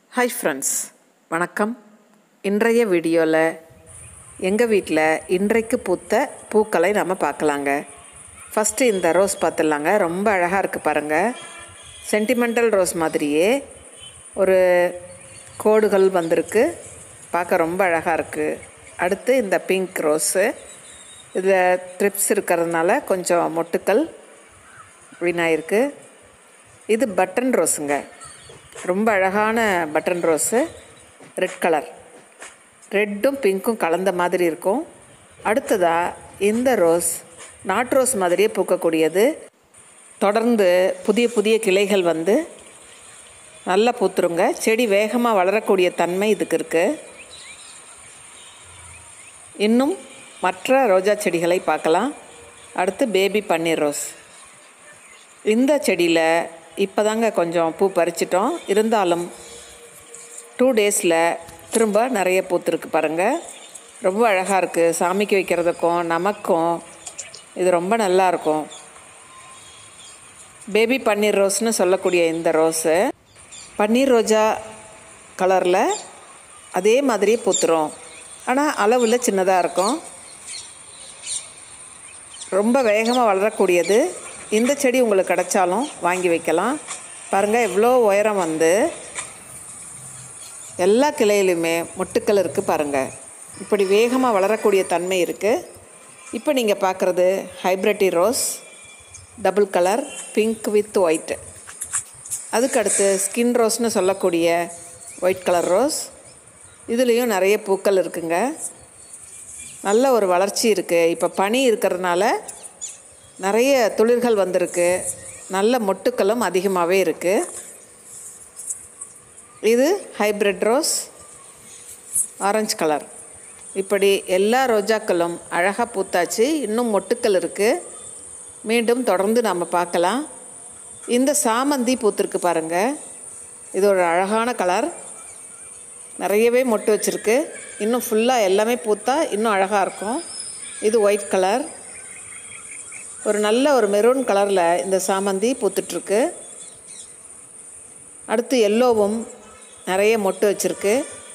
Hi friends, வணக்கம். இன்றைய வீடியோவில் எங்கள் வீட்டில் இன்றைக்கு பூத்த பூக்களை நம்ம பார்க்கலாங்க. ஃபஸ்ட்டு இந்த ரோஸ் பார்த்துடலாங்க. ரொம்ப அழகாக இருக்குது பாருங்கள். சென்டிமெண்டல் ரோஸ் மாதிரியே ஒரு கோடுகள் வந்திருக்கு, பார்க்க ரொம்ப அழகாக இருக்குது. அடுத்து இந்த பிங்க் ரோஸு, இதில் ட்ரிப்ஸ் இருக்கிறதுனால கொஞ்சம் மொட்டுக்கள் வீணாயிருக்கு. இது பட்டன் ரோஸுங்க, ரொம்ப அழகான பட்டன் ரோஸு, ரெட் கலர், ரெட்டும் பிங்க்கும் கலந்த மாதிரி இருக்கும். அடுத்ததாக இந்த ரோஸ் நாட் ரோஸ் மாதிரியே பூக்கக்கூடியது. தொடர்ந்து புதிய புதிய கிளைகள் வந்து நல்லா பூத்துருங்க. செடி வேகமாக வளரக்கூடிய தன்மை இதுக்கு இருக்குது. இன்னும் மற்ற ரோஜா செடிகளை பார்க்கலாம். அடுத்து பேபி பன்னீர் ரோஸ். இந்த செடியில் இப்போ தாங்க கொஞ்சம் பூ பறிச்சிட்டோம். இருந்தாலும் 2 டேஸில் திரும்ப நிறைய பூத்துருக்கு பாருங்கள். ரொம்ப அழகாக இருக்குது. சாமிக்கு வைக்கிறதுக்கும் நமக்கும் இது ரொம்ப நல்லாயிருக்கும். பேபி பன்னீர் ரோஸ்னு சொல்லக்கூடிய இந்த ரோஸு பன்னீர் ரோஜா கலரில் அதே மாதிரியே பூத்துரும், ஆனால் அளவில் சின்னதாக இருக்கும். ரொம்ப வேகமாக வளரக்கூடியது. இந்த செடி உங்களுக்கு கிடைச்சாலும் வாங்கி வைக்கலாம். பாருங்கள், எவ்வளோ உயரம் வந்து எல்லா கிளையிலுமே மொட்டுக்கள் இருக்குது பாருங்கள். இப்படி வேகமாக வளரக்கூடிய தன்மை இருக்குது. இப்போ நீங்கள் பார்க்குறது hybrid tea rose, double colour, pink with white. அதுக்கடுத்து ஸ்கின் ரோஸ்னு சொல்லக்கூடிய ஒயிட் கலர் ரோஸ். இதுலேயும் நிறைய பூக்கள் இருக்குங்க. நல்ல ஒரு வளர்ச்சி இருக்குது. இப்போ பனி இருக்கிறதுனால நிறைய துளிர்கள் வந்திருக்கு. நல்ல மொட்டுக்களும் அதிகமாகவே இருக்குது. இது ஹைப்ரிட் ரோஸ், ஆரஞ்சு கலர். இப்படி எல்லா ரோஜாக்களும் அழகாக பூத்தாச்சு. இன்னும் மொட்டுக்கள் இருக்குது. மீண்டும் தொடர்ந்து நம்ம பார்க்கலாம். இந்த சாமந்தி பூத்திருக்கு பாருங்கள். இது ஒரு அழகான கலர், நிறையவே மொட்டு வச்சுருக்கு. இன்னும் ஃபுல்லாக எல்லாமே பூத்தா இன்னும் அழகாக இருக்கும். இது ஒயிட் கலர், ஒரு நல்ல ஒரு மெரூன் கலரில் இந்த சாமந்தி பூத்துட்ருக்கு. அடுத்து எல்லோவும் நிறைய மொட்டு வச்சுருக்கு.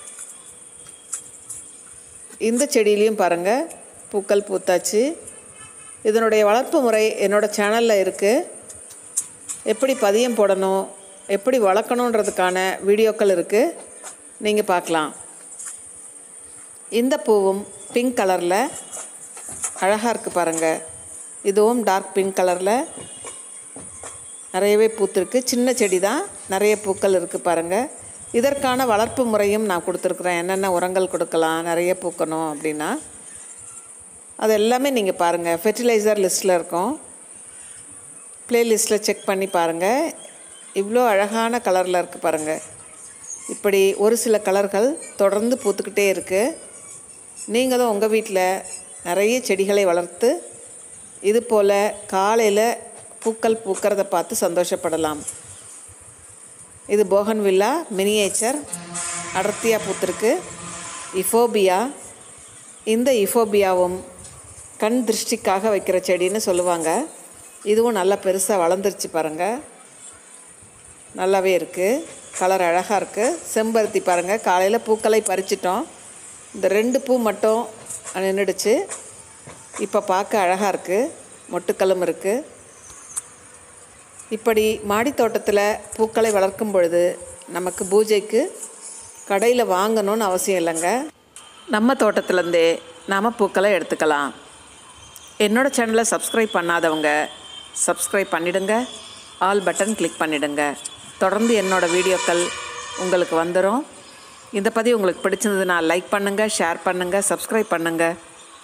இந்த செடியிலையும் பாருங்கள் பூக்கள் பூத்தாச்சு. இதனுடைய வளர்ப்பு முறை என்னோடய சேனலில் இருக்குது. எப்படி பதியம் போடணும், எப்படி வளர்க்கணுன்றதுக்கான வீடியோக்கள் இருக்குது, நீங்கள் பார்க்கலாம். இந்த பூவும் பிங்க் கலரில் அழகாக இருக்குது பாருங்கள். இதுவும் டார்க் பிங்க் கலரில் நிறையவே பூத்துருக்கு. சின்ன செடி தான், நிறைய பூக்கள் இருக்குது பாருங்கள். இதற்கான வளர்ப்பு முறையும் நான் கொடுத்துருக்குறேன். என்னென்ன உரங்கள் கொடுக்கலாம் நிறைய பூக்கணும் அப்படின்னா அது எல்லாமே நீங்கள் பாருங்கள். ஃபெர்டிலைசர் லிஸ்ட்டில் இருக்கும், ப்ளேலிஸ்ட்டில் செக் பண்ணி பாருங்கள். இவ்வளோ அழகான கலரில் இருக்குது பாருங்கள். இப்படி ஒரு சில கலர்கள் தொடர்ந்து பூத்துக்கிட்டே இருக்குது. நீங்களும் உங்கள் வீட்டில் நிறைய செடிகளை வளர்த்து இது போல் காலையில் பூக்கள் பூக்கிறத பார்த்து சந்தோஷப்படலாம். இது போகன்வில்லா மினியேச்சர், அடர்த்தியாக பூத்திருக்கு. இஃபோபியா, இந்த இஃபோபியாவும் கண் திருஷ்டிக்காக வைக்கிற செடின்னு சொல்லுவாங்க. இதுவும் நல்லா பெருசாக வளர்ந்துருச்சு பாருங்கள். நல்லாவே இருக்குது, கலர் அழகாக இருக்குது. செம்பருத்தி பாருங்கள், காலையில் பூக்களை பறிச்சிட்டோம். இந்த 2 பூ மட்டும் நின்றுடுச்சு. இப்போ பார்க்க அழகாக இருக்குது, மொட்டுக்களும் இருக்குது. இப்படி மாடித்தோட்டத்தில் பூக்களை வளர்க்கும் பொழுது நமக்கு பூஜைக்கு கடையில் வாங்கணும்னு அவசியம் இல்லைங்க. நம்ம தோட்டத்துலேருந்தே நாம் பூக்களை எடுத்துக்கலாம். என்னோடய சேனலை சப்ஸ்கிரைப் பண்ணாதவங்க சப்ஸ்கிரைப் பண்ணிவிடுங்க, ஆல் பட்டன் கிளிக் பண்ணிவிடுங்க. தொடர்ந்து என்னோடய வீடியோக்கள் உங்களுக்கு வந்துடும். இந்த பதிவு உங்களுக்கு பிடிச்சிருந்ததுன்னா லைக் பண்ணுங்கள், ஷேர் பண்ணுங்கள், சப்ஸ்கிரைப் பண்ணுங்கள்.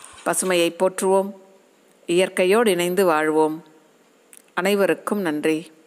பசுமையை போற்றுவோம், இயற்கையோடு இணைந்து வாழ்வோம். அனைவருக்கும் நன்றி.